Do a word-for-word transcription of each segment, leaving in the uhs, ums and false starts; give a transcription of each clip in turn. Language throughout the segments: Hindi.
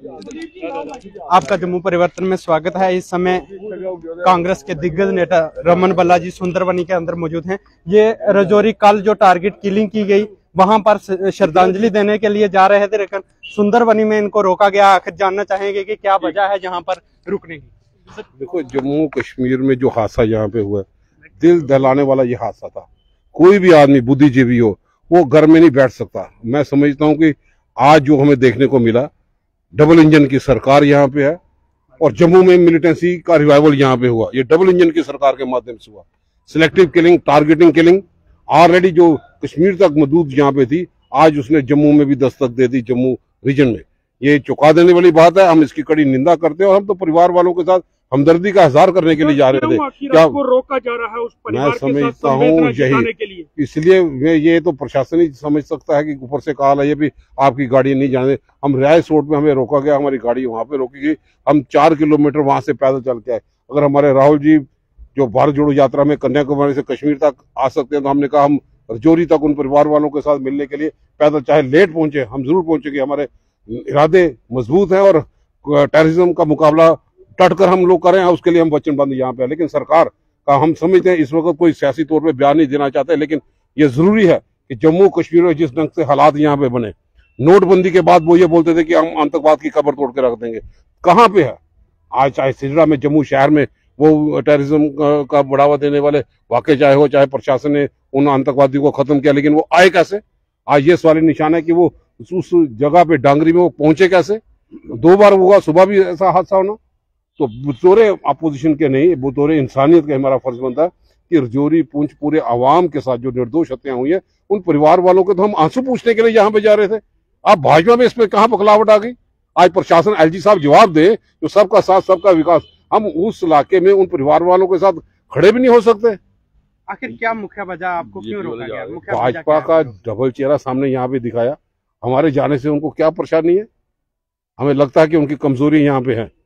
आपका जम्मू परिवर्तन में स्वागत है। इस समय कांग्रेस के दिग्गज नेता रमन भल्ला जी सुंदरबनी के अंदर मौजूद हैं। ये रजौरी कल जो टारगेट किलिंग की गई वहां पर श्रद्धांजलि देने के लिए जा रहे थे, लेकिन सुंदरबनी में इनको रोका गया। आखिर जानना चाहेंगे कि क्या वजह है यहाँ पर रुकने की। देखो, जम्मू कश्मीर में जो हादसा यहाँ पे हुआ, दिल दहलाने वाला ये हादसा था। कोई भी आदमी बुद्धिजीवी हो वो घर में नहीं बैठ सकता। मैं समझता हूँ कि आज जो हमें देखने को मिला, डबल इंजन की सरकार यहाँ पे है और जम्मू में मिलिटेंसी का रिवाइवल यहाँ पे हुआ। ये डबल इंजन की सरकार के माध्यम से हुआ। Selective killing, targeting killing already जो कश्मीर तक मौजूद यहाँ पे थी, आज उसने जम्मू में भी दस्तक दे दी। जम्मू रीजन में ये चौंका देने वाली बात है। हम इसकी कड़ी निंदा करते हैं और हम तो परिवार वालों के साथ हमदर्दी का इजहार करने के लिए जा रहे थे। क्या रोका जा रहा है उस परिवार मैं समझता हूँ यही, इसलिए मैं ये तो प्रशासन ही समझ सकता है कि ऊपर से कहा है भी आपकी गाड़ी नहीं जाने। हम रियायत रोड में हमें रोका गया, हमारी गाड़ी वहां पे रोकी गई। हम चार किलोमीटर वहां से पैदल चल के आए। अगर हमारे राहुल जी जो भारत जोड़ो यात्रा में कन्याकुमारी से कश्मीर तक आ सकते हैं तो हमने कहा हम रजौरी तक उन परिवार वालों के साथ मिलने के लिए पैदल, चाहे लेट पहुंचे, हम जरूर पहुंचेंगे। हमारे इरादे मजबूत हैं और टेररिज्म का मुकाबला डटकर हम लोग करें, उसके लिए हम वचनबद्ध यहाँ पे। लेकिन सरकार का हम समझते हैं इस वक्त कोई सियासी तौर पे बयान नहीं देना चाहते, लेकिन ये जरूरी है कि जम्मू कश्मीर में जिस ढंग से हालात यहाँ पे बने, नोटबंदी के बाद वो ये बोलते थे कि हम आतंकवाद की कब्र तोड़ के रख देंगे। कहाँ पे है आज? चाहे सिजरा में, जम्मू शहर में वो टेररिज्म का बढ़ावा देने वाले वाकई चाहे हो, चाहे प्रशासन ने उन आतंकवादियों को खत्म किया, लेकिन वो आए कैसे? आज ये सवाल निशान है कि वो उस जगह पे डांगरी में वो पहुंचे कैसे? दो बार हुआ, सुबह भी ऐसा हादसा होना। तो बतौरे अपोजिशन के नहीं, बतौरे इंसानियत के हमारा फर्ज बनता है कि रजौरी पुंछ पूरे आवाम के साथ जो निर्दोष हत्याएं हुई है, उन परिवार वालों के तो हम आंसू पूछने के लिए यहाँ पे जा रहे थे। आप भाजपा में इसमें कहाँ पखलावट आ गई? आज प्रशासन, एलजी साहब जवाब दे, जो सबका साथ सबका विकास, हम उस इलाके में उन परिवार वालों के साथ खड़े भी नहीं हो सकते। आखिर क्या मुख्य वजह, आपको क्यों रोका गया? भाजपा का डबल चेहरा सामने यहाँ पे दिखाया। हमारे जाने से उनको क्या परेशानी है? हमें लगता है कि उनकी कमजोरी यहाँ पे है।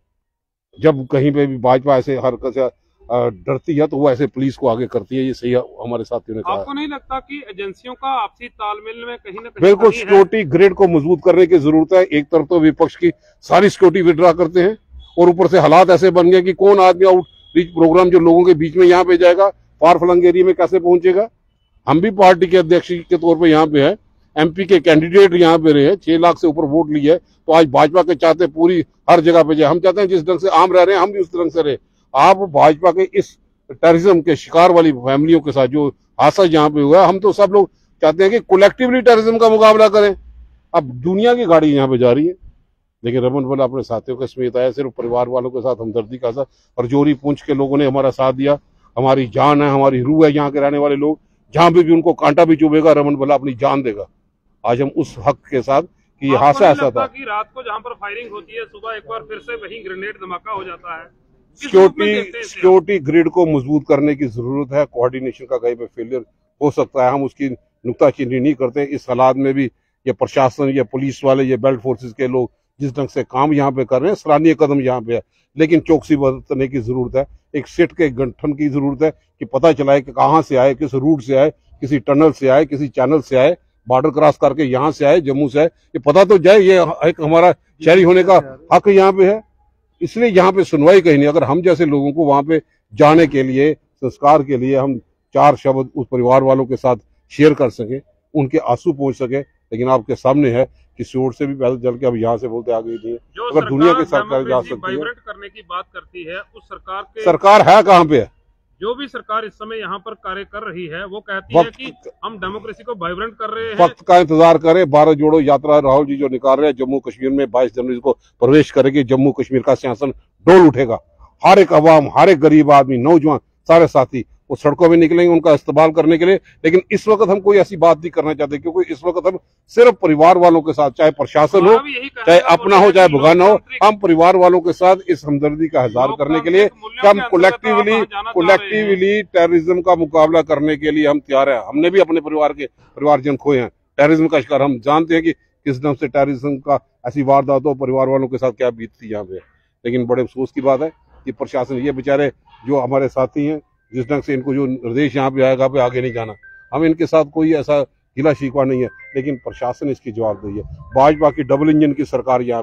जब कहीं पे भी भाजपा ऐसे हरकत से डरती है तो वो ऐसे पुलिस को आगे करती है। ये सही हमारे साथियों ने कहा। आपको नहीं लगता कि एजेंसियों का आपसी तालमेल में कहीं ना कहीं? बिल्कुल, सिक्योरिटी ग्रिड को मजबूत करने की जरूरत है। एक तरफ तो विपक्ष की सारी सिक्योरिटी विड्रॉ करते हैं और ऊपर से हालात ऐसे बन गए कि कौन आदमी आउटरीच प्रोग्राम जो लोगों के बीच में यहाँ पे जाएगा, फार फ्लंग एरिया में कैसे पहुंचेगा? हम भी पार्टी के अध्यक्ष के तौर पर यहाँ पे है, एमपी के कैंडिडेट यहाँ पे रहे, छह लाख से ऊपर वोट लिए, तो आज भाजपा के चाहते पूरी हर जगह पे जाए। हम चाहते हैं जिस ढंग से आम रह रहे हैं हम भी उस ढंग से रहे। आप भाजपा के इस टेररिज्म के शिकार वाली फैमिलियों के साथ जो हादसा यहाँ पे हुआ, हम तो सब लोग चाहते हैं कि कलेक्टिवली टेररिज्म का मुकाबला करें। अब दुनिया की गाड़ी यहाँ पे जा रही है, लेकिन रमन भल्ला अपने साथियों के समेत आया, सिर्फ परिवार वालों के साथ हमदर्दी का साथ। और रजौरी पुंछ के लोगों ने हमारा साथ दिया। हमारी जान है, हमारी रूह है यहाँ के रहने वाले लोग। जहां पे भी उनको कांटा भी चुभेगा, रमन भल्ला अपनी जान देगा। आज हम उस हक के साथ कि ये हादसा ऐसा था कि रात को जहां पर फायरिंग होती है, सुबह एक बार फिर से वहीं ग्रेनेड धमाका हो जाता है। सिक्योरिटी सिक्योरिटी ग्रिड को मजबूत करने की जरूरत है। कोऑर्डिनेशन का कहीं पे फेलियर हो सकता है, हम उसकी नुक्ताचीनी नहीं करते। इस हालात में भी ये प्रशासन, ये पुलिस वाले, ये बेल्ट फोर्सेस के लोग जिस ढंग से काम यहाँ पे कर रहे हैं, सराहनीय कदम यहाँ पे है। लेकिन चौकसी बरतने की जरूरत है। एक सेट के गठन की जरूरत है कि पता चलाए कि कहाँ से आए, किस रूट से आए, किसी टनल से आए, किसी चैनल से आए, बॉर्डर क्रॉस करके यहाँ से आए, जम्मू से आए, ये पता तो जाए। ये एक हमारा शहरी होने का हक यहाँ पे है। इसलिए यहाँ पे सुनवाई कहीं नहीं। अगर हम जैसे लोगों को वहां पे जाने के लिए, संस्कार के लिए हम चार शब्द उस परिवार वालों के साथ शेयर कर सके, उनके आंसू पहुंच सके, लेकिन आपके सामने है कि शोर से भी पैदल चल के अब यहाँ से बोलते आगे नहीं है। अगर दुनिया के साथ जा सकती है, करने की बात करती है, उस सरकार के सरकार है कहाँ पे है? जो भी सरकार इस समय यहाँ पर कार्य कर रही है वो कहती है कि हम डेमोक्रेसी को वाइब्रेंट कर रहे हैं। वक्त का इंतजार करें। भारत जोड़ो यात्रा राहुल जी जो निकाल रहे हैं जम्मू कश्मीर में, बाईस जनवरी को प्रवेश करेगी। जम्मू कश्मीर का सिंहासन डोल उठेगा। हर एक अवाम, हर एक गरीब आदमी, नौजवान, सारे साथी वो सड़कों में निकलेंगे उनका इस्तेमाल करने के लिए। लेकिन इस वक्त हम कोई ऐसी बात नहीं करना चाहते, क्योंकि इस वक्त हम सिर्फ परिवार वालों के साथ, चाहे प्रशासन हो, चाहे अपना हो, चाहे भुगाना हो, हम परिवार वालों के साथ इस हमदर्दी का इजहार करने के लिए कि हम कलेक्टिवली कलेक्टिवली टेररिज्म का मुकाबला करने के लिए हम तैयार है। हमने भी अपने परिवार के परिवारजन खोए हैं टेररिज्म का शिकार। हम जानते हैं कि किस ढंग से टेररिज्म का ऐसी वारदात हो, परिवार वालों के साथ क्या बीतती यहाँ पे। लेकिन बड़े अफसोस की बात है कि प्रशासन, ये बेचारे जो हमारे साथी हैं, जिस ढंग से इनको जो निर्देश यहाँ पे आएगा पे आगे नहीं जाना, हम इनके साथ कोई ऐसा गिला शिकवा नहीं है, लेकिन प्रशासन इसकी जवाबदेही है। भाजपा की डबल इंजन की सरकार यहाँ पे है।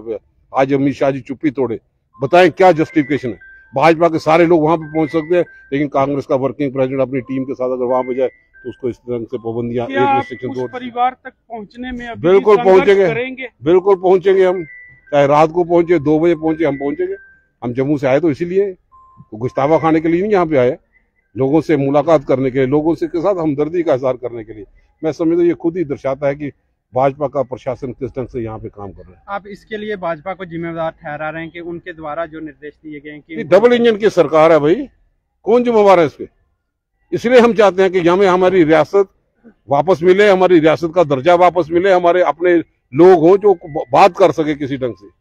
आज अमित शाह जी चुप्पी तोड़े, बताएं क्या जस्टिफिकेशन है। भाजपा के सारे लोग वहां पे पहुंच सकते हैं, लेकिन कांग्रेस का वर्किंग प्रेसिडेंट अपनी टीम के साथ अगर वहां पे जाए तो उसको इस तरह से पाबंदियां, एक रिस्ट्रिक्शन उस परिवार तक पहुंचने में अभी बिल्कुल पहुंचेंगे, करेंगे? बिल्कुल पहुंचेंगे हम, चाहे रात को पहुंचे, दो बजे पहुंचे, हम पहुंचेंगे। हम जम्मू से आए तो इसीलिए, गुस्तावा खाने के लिए नहीं यहाँ पे आए, लोगों से मुलाकात करने के लिए, लोगों से के साथ हमदर्दी का इजहार करने के लिए। मैं समझता हूँ ये खुद ही दर्शाता है कि भाजपा का प्रशासन किस ढंग से यहाँ पे काम कर रहा है। आप इसके लिए भाजपा को जिम्मेदार ठहरा रहे हैं कि उनके द्वारा जो निर्देश दिए गए हैं कि डबल इंजन की सरकार है भाई, कौन जिम्मेवार है इसके। इसलिए हम चाहते हैं कि हमें हमारी रियासत वापस मिले, हमारी रियासत का दर्जा वापस मिले, हमारे अपने लोग हों जो बात कर सके किसी ढंग से।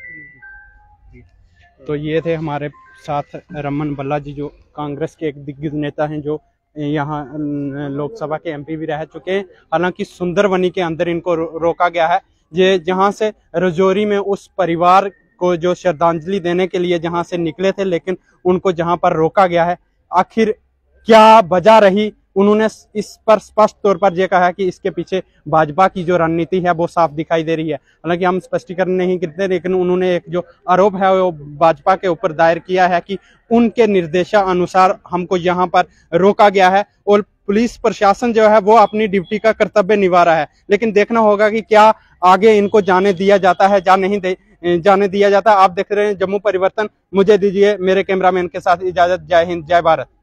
तो ये थे हमारे साथ रमन भल्ला जी, जो कांग्रेस के एक दिग्गज नेता हैं, जो यहाँ लोकसभा के एमपी भी रह चुके हैं। हालांकि सुंदरबनी के अंदर इनको रो, रोका गया है, ये जहां से रजौरी में उस परिवार को जो श्रद्धांजलि देने के लिए जहां से निकले थे, लेकिन उनको जहां पर रोका गया है। आखिर क्या वजह रही, उन्होंने इस पर स्पष्ट तौर पर यह कहा है कि इसके पीछे भाजपा की जो रणनीति है वो साफ दिखाई दे रही है। हालांकि हम स्पष्टीकरण नहीं करते, लेकिन उन्होंने एक जो आरोप है वो भाजपा के ऊपर दायर किया है कि उनके निर्देशानुसार हमको यहाँ पर रोका गया है और पुलिस प्रशासन जो है वो अपनी ड्यूटी का कर्तव्य निभा रहा है। लेकिन देखना होगा कि क्या आगे इनको जाने दिया जाता है या नहीं दे, जाने दिया जाता। आप देख रहे हैं जम्मू परिवर्तन। मुझे दीजिए मेरे कैमरामैन के साथ इजाजत। जय हिंद, जय भारत।